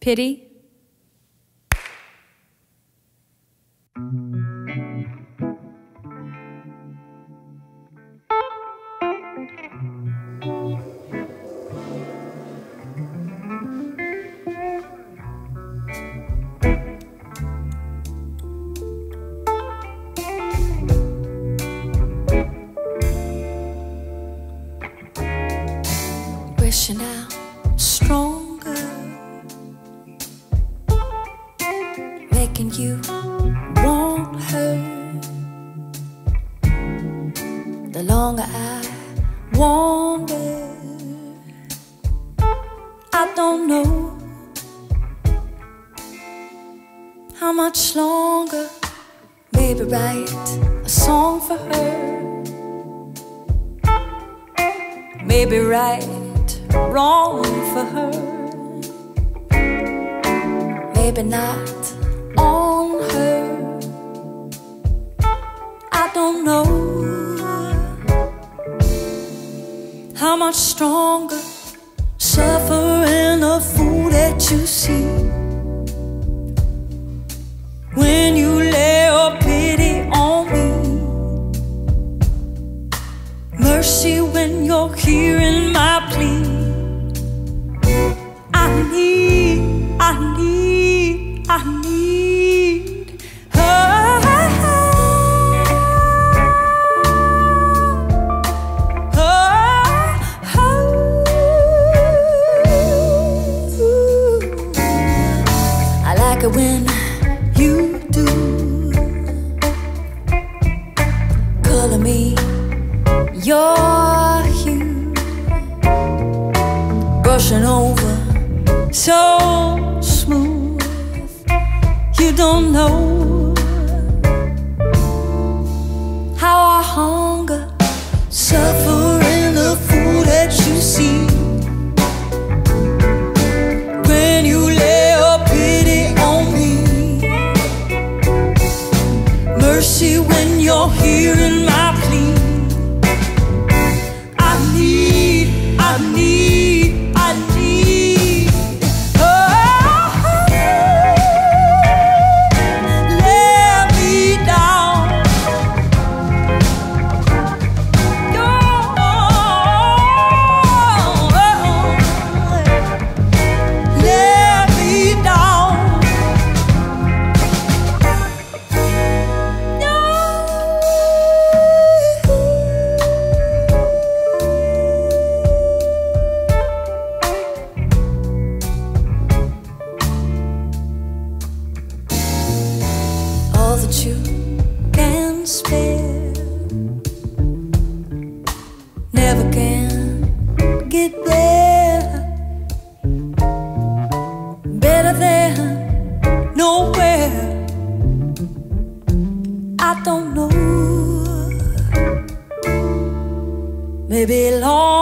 Pity? Wishing out stronger, making you want her. The longer I wander, I don't know how much longer. Maybe write a song for her, maybe write wrong for her, maybe not on her. I don't know how much stronger. Suffering a fool that you see when you lay your pity on me. Mercy when you're hearing my plea. I need her. I like it when you do. Color me your hue, brushing over so smooth. You don't know how I hunger, suffering the fool that you see when you lay your pity on me. Mercy when you're hearing my plea. I need Maybe long